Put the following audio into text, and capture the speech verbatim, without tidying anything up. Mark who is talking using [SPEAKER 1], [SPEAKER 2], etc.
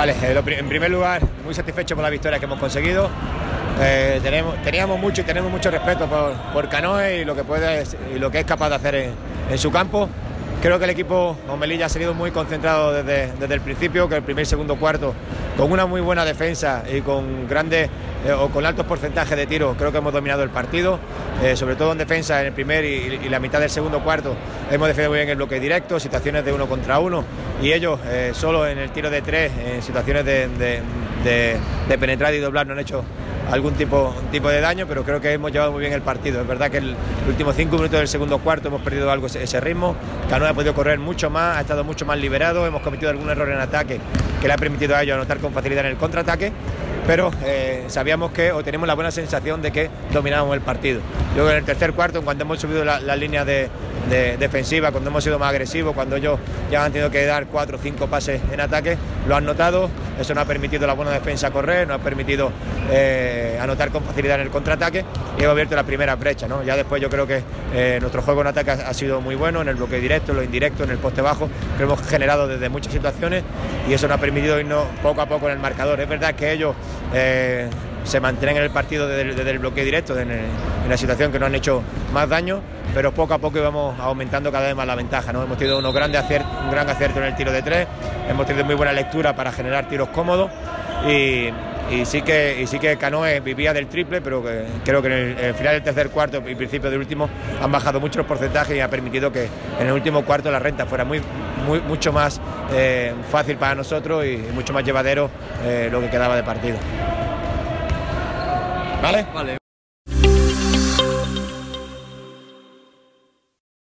[SPEAKER 1] Vale, eh, lo, en primer lugar, muy satisfecho por la victoria que hemos conseguido. Eh, tenemos, teníamos mucho y tenemos mucho respeto por, por Canoe y lo que puede y lo que es capaz de hacer en, en su campo. Creo que el equipo con Melilla ha salido muy concentrado desde, desde el principio, que el primer y segundo cuarto, con una muy buena defensa y con grandes eh, o con altos porcentajes de tiros, creo que hemos dominado el partido, eh, sobre todo en defensa en el primer y, y la mitad del segundo cuarto. Hemos defendido muy bien el bloque directo, situaciones de uno contra uno, y ellos eh, solo en el tiro de tres, en situaciones de, de, de, de penetrar y doblar, no han hecho algún tipo, tipo de daño, pero creo que hemos llevado muy bien el partido. Es verdad que el, los últimos cinco minutos del segundo cuarto hemos perdido algo ese, ese ritmo. Canoe ha podido correr mucho más, ha estado mucho más liberado, hemos cometido algún error en ataque que le ha permitido a ellos anotar con facilidad en el contraataque, pero eh, sabíamos que, o tenemos la buena sensación de que dominábamos el partido. Luego en el tercer cuarto, en cuanto hemos subido las la líneas de, de defensiva, cuando hemos sido más agresivos, cuando ellos ya han tenido que dar cuatro o cinco pases en ataque, lo han notado. Eso nos ha permitido la buena defensa correr, nos ha permitido eh, anotar con facilidad en el contraataque y hemos abierto la primera brecha, ¿no? Ya después yo creo que eh, nuestro juego en ataque ha, ha sido muy bueno, en el bloque directo, en lo indirecto, en el poste bajo, que hemos generado desde muchas situaciones y eso nos ha permitido irnos poco a poco en el marcador. Es verdad que ellos eh, se mantienen en el partido desde, desde el bloque directo, en, el, en la situación que nos han hecho más daño, pero poco a poco íbamos aumentando cada vez más la ventaja, ¿no? Hemos tenido unos grandes aciertos, un gran acierto en el tiro de tres, hemos tenido muy buena lectura para generar tiros cómodos y, y sí que y sí que Canoe vivía del triple, pero que, creo que en el, en el final del tercer cuarto y principio del último han bajado mucho los porcentajes y ha permitido que en el último cuarto la renta fuera muy, muy mucho más eh, fácil para nosotros y, y mucho más llevadero eh, lo que quedaba de partido. ¿Vale?
[SPEAKER 2] Vale.